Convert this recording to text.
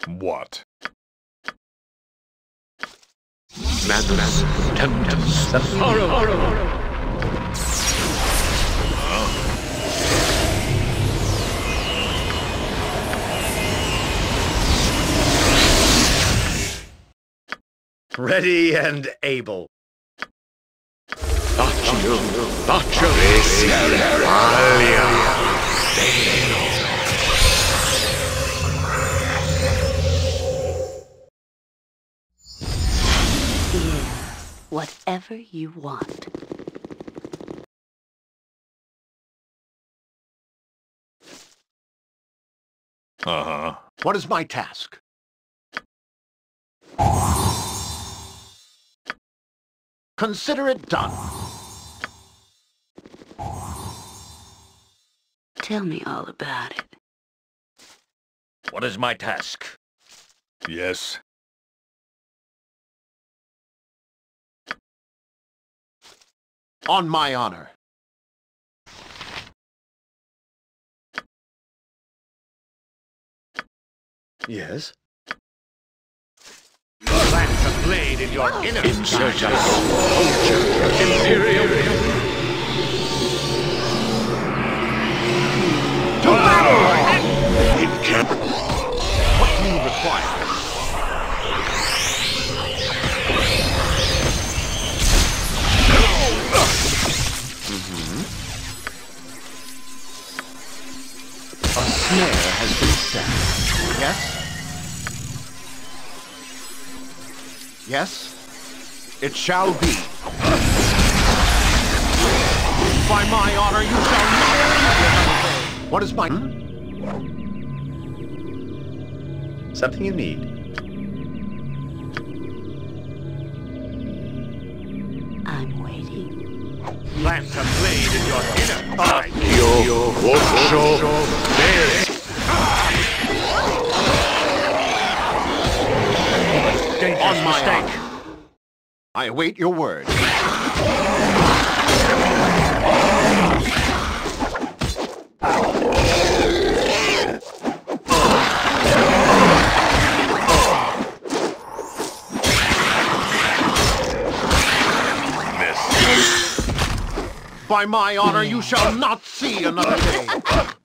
What? Madness, tempest, and horror. Ready and able. Baccio, Baccio, Yes, whatever you want. Uh-huh. What is my task? Consider it done. Tell me all about it. What is my task? Yes. On my honor. Yes? Plant a blade in your inner Insurgents, Imperium. To battle! What do you require? A snare has been set. Yes? Yes? It shall be. By my honor, you shall not. What is my... Something you need. I'm waiting. Plant a blade in your inner eye. On my honor. I await your word. By my honor, you shall not see another day.